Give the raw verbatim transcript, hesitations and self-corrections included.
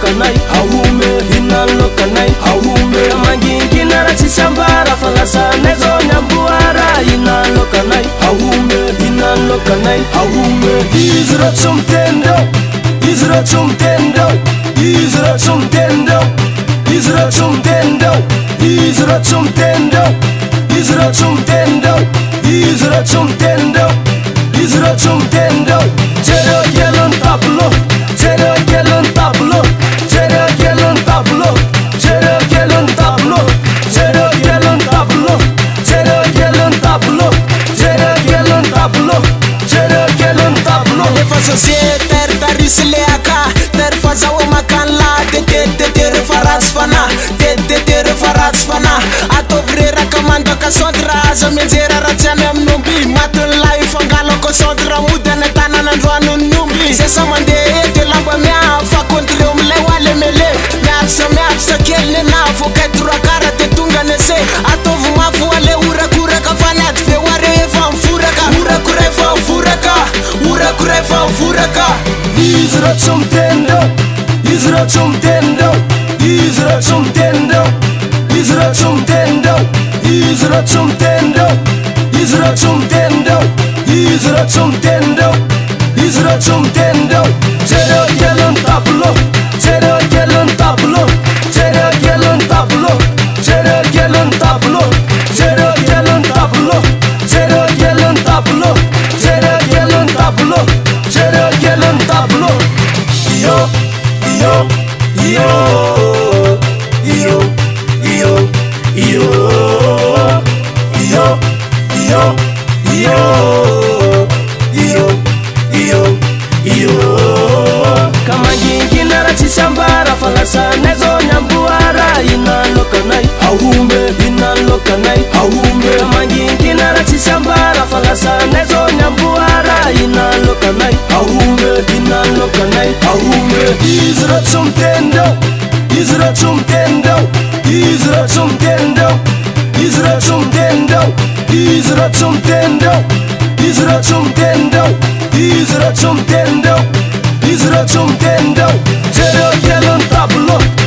lokanay aume hinan lokanay aume mangingina ratsisambara falasanay zao nyamboara hinan lokanay aume hinan lokanay aume izy ratsomtendro izy ratsomtendro izy ratsomtendro izy ratsomtendro izy ratsomtendro izy ratsomtendro izy ratsomtendro izy ratsomtendro jero yelon tablo jero yelon tablo jero yelon tablo jero yelon tablo jero yelon tablo jero yelon tablo jero yelon tablo jero yelon tablo lefa société tarisy leaka ter fazaho makan la tetetete refaratsy fana tetetete refaratsy fana ataovy reraka mandaka centre aza mianjera raha tsy any amin'omby matiny lahy fangalako centre mody any tananandroanony omby zay sa mandeha ety lamba miafa contre amilay oale mele miavisa miavisa kely nena vokatroakara te tonga nese ataovy mafo ale orakoraka fanady ve oare efa miforaka orakora efa miforaka orakora efa miforaka izy ratsomtendro izy ratsomtendro izy ratsomtendro izy ratsomtendro izy ratsomtendro izy ratsomtendro izy ratsomtendro izy ratsomtendro jero yelon tablo jero yelon tablo jero yelon tablo jero yelon tablo jero yelon tablo jero yelon tablo jero yelon tablo jero yelon tablo yo yo yo yo yo yo yo yo yo yo yo yo kamangingina ratsisambara falasanay zao nyamboara hinan lokanay aume hinan lokanay aume kamangingina ratsisambara falasanay zao nyamboara hinan lokanay aume hinan lokanay aume izy ratsomtendro izy ratsomtendro izy ratsomtendro izy ratsomtendro izy ratsomtendro izy ratsomtendro izy ratsomtendro izy ratsomtendro jero yelon tablo